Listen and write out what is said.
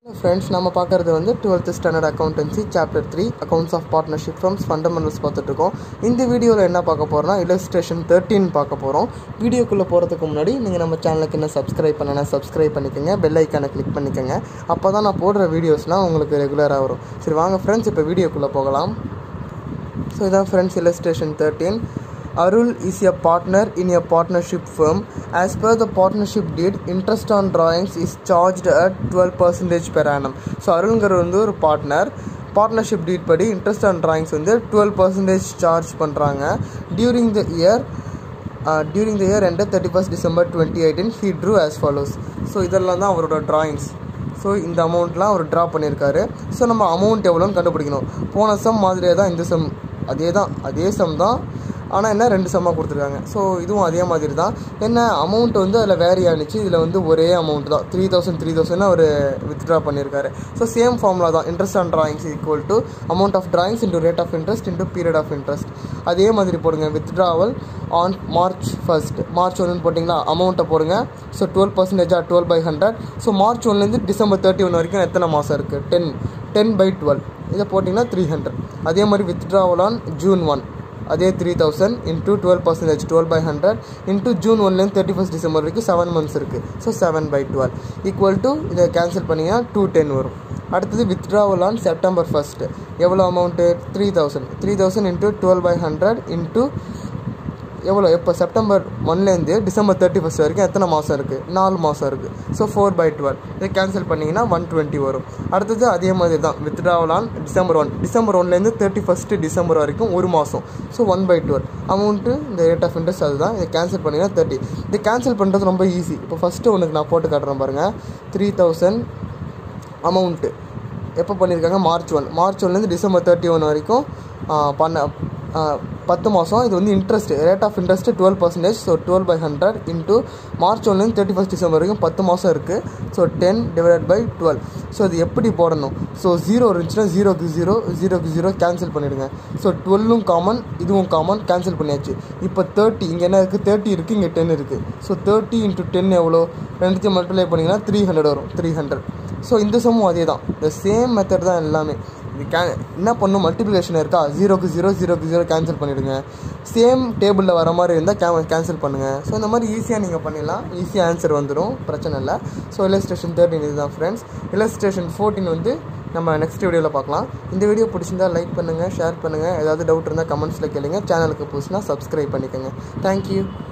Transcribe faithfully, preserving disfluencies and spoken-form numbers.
Friends, நம்ம பார்க்குறது வந்து twelfth standard accountancy chapter three accounts of partnership firms fundamentals பார்த்துட்டு இருக்கோம். இந்த வீடியோவில் என்ன பார்க்க போறோம்னா illustration thirteen பார்க்க போறோம். வீடியோக்குள்ள போறதுக்கு முன்னாடி நீங்க நம்ம சேனலுக்கு என்ன subscribe பண்ணனா subscribe பண்ணிக்கங்க, bell icon-ஐ click பண்ணிக்கங்க. அப்பதான் நான் போடுற வீடியோஸ்லாம் உங்களுக்கு ரெகுலரா வரும். சரி வாங்க friends, இப்போ வீடியோக்குள்ள போகலாம். So இதான் friends illustration thirteen. Arul is a partner in a partnership firm. As per the partnership deed, interest on drawings is charged at twelve percent per annum. So Arulங்கிற வந்து ஒரு partner. Partnership deed படி interest on drawings வந்து twelve percent charge பண்றாங்க. During the year uh, during the year ended thirty-first December twenty eighteen, he drew as follows. So இதெல்லாம் தான் அவரோட drawings. So இந்த அமௌண்ட்லாம் அவர் ட்ரா பண்ணியிருக்காரு. ஸோ நம்ம அமௌண்ட் எவ்வளோன்னு கண்டுபிடிக்கணும். போன சம் மாதிரியே தான் இந்த சம், அதே தான் அதே சம் தான், ஆனால் என்ன ரெண்டு சம்மாக கொடுத்துருக்காங்க. ஸோ இதுவும் அதே மாதிரி தான். என்ன அமௌண்ட் வந்து அதில் வேரி ஆனிச்சு, இதில் வந்து ஒரே அமௌண்ட் தான், த்ரீ தௌசண்ட் த்ரீ தௌசண்ட் அவர் வித்ட்ரா பண்ணியிருக்காரு. ஸோ சேம் ஃபார்முலா தான், interest on drawings equal to amount of drawings into rate of interest into period of interest. அதே மாதிரி போடுங்க. Withdrawal on March first, March ஒன்று போட்டிங்களா, அமௌண்ட்டை போடுங்க. ஸோ டுவெல் பர்சன்டேஜாக twelve by hundred. So March ஒன்லேருந்து டிசம்பர் தேர்ட்டி ஒன் வரைக்கும் எத்தனை மாதம் இருக்குது? டென் டென் பை டுவெல், இதை போட்டிங்கன்னா த்ரீ ஹண்ட்ரட். அதே மாதிரி வித்ட்ராவல் ஆன் ஜூன் ஒன், அதே three thousand into twelve percentage twelve by hundred into June ஒன்லேருந்து தேர்ட்டி ஃபஸ்ட் டிசம்பர் வரைக்கும் செவன் மந்த்ஸ் இருக்குது. So seven by twelve equal to இதை cancel பண்ணிங்கன்னா டூ டென் வரும். அடுத்தது வித்ட்ராவல் ஆன் செப்டம்பர் ஃபஸ்ட்டு, எவ்வளோ amount? Three thousand three thousand into twelve by hundred into எவ்வளோ? எப்போ? செப்டம்பர் ஒன்லேருந்து டிசம்பர் தேர்ட்டி ஃபஸ்ட் வரைக்கும் எத்தனை மாதம் இருக்குது? நாலு மாதம் இருக்குது. ஸோ ஃபோர் பை டுவெல், இதை கேன்சல் பண்ணிங்கன்னா ஒன் டுவெண்ட்டி வரும். அடுத்தது அதே மாதிரி தான், withdrawal on December one, December ஒன்லேருந்து தேர்ட்டி ஃபஸ்ட்டு டிசம்பர் வரைக்கும் ஒரு மாதம். So one by twelve amount, இந்த ரேட் ஆஃப் இன்ட்ரெஸ்ட் அதுதான். இதை கேன்சல் பண்ணிங்கன்னா தேர்ட்டி. இதை கேன்சல் பண்ணுறது ரொம்ப ஈஸி. இப்போ ஃபஸ்ட்டு ஒன்றுக்கு நான் போட்டு காட்டுறேன் பாருங்கள். த்ரீ தௌசண்ட் அமௌண்ட்டு எப்போ பண்ணியிருக்காங்க? மார்ச் ஒன், மார்ச் ஒன்லேருந்து டிசம்பர் தேர்ட்டி ஒன் வரைக்கும் பண்ண பத்து மாதம். இது வந்து interest, rate of interest twelve percentage. So twelve by hundred into March ஒன்லேருந்து தேர்ட்டி ஃபஸ்ட் டிசம்பர் வரைக்கும் பத்து மாதம் இருக்குது. So ten divide by twelve. So இது எப்படி போடணும்? ஸோ ஜீரோ இருந்துச்சுன்னா ஜீரோக்கு ஜீரோ, ஜீரோக்கு ஜீரோ கேன்சல் பண்ணிவிடுங்க. ஸோ டுவெல்லும் காமன், இதுவும் காமன், கேன்சல் பண்ணியாச்சு. இப்போ தேர்ட்டி, இங்கே என்ன இருக்குது? தேர்ட்டி இருக்குது, இங்கே டென் இருக்குது. ஸோ தேர்ட்டி இன்ட்டு டென் எவ்வளோ? ரெண்டுத்தையும் மல்டிப்ளை பண்ணிங்கன்னா த்ரீ ஹண்ட்ரட் வரும். Three hundred. ஸோ இந்த சம்மும் அதே தான், இந்த சேம் மெத்தட் தான் எல்லாமே. இது கே என்ன பண்ணும்? மல்டிப்ளிகேஷன் இருக்கா, ஜீரோக்கு ஜீரோ, ஜீரோக்கு ஜீரோ கேன்சல் பண்ணிவிடுங்க. சேம் டேபிளில் வர மாதிரி இருந்தால் கே கேன்சல் பண்ணுங்கள். ஸோ இந்த மாதிரி ஈஸியாக நீங்கள் பண்ணிடலாம், ஈஸியாக ஆன்சர் வந்துடும், பிரச்சனை இல்லை. ஸோ இல்லஸ்ட்ரேஷன் தேர்ட்டின் இதுதான் ஃப்ரெண்ட்ஸ். இல்லஸ்ட்ரேஷன் ஃபோர்டீன் வந்து நம்ம நெக்ஸ்ட் வீடியோவில் பார்க்கலாம். இந்த வீடியோ பிடிச்சிருந்தால் லைக் பண்ணுங்கள், ஷேர் பண்ணுங்கள். ஏதாவது டவுட் இருந்தால் கமெண்ட்ஸில் கேளுங்க. சேனலுக்கு புதுசுனா சப்ஸ்கிரைப் பண்ணிக்கோங்க. தேங்க்யூ.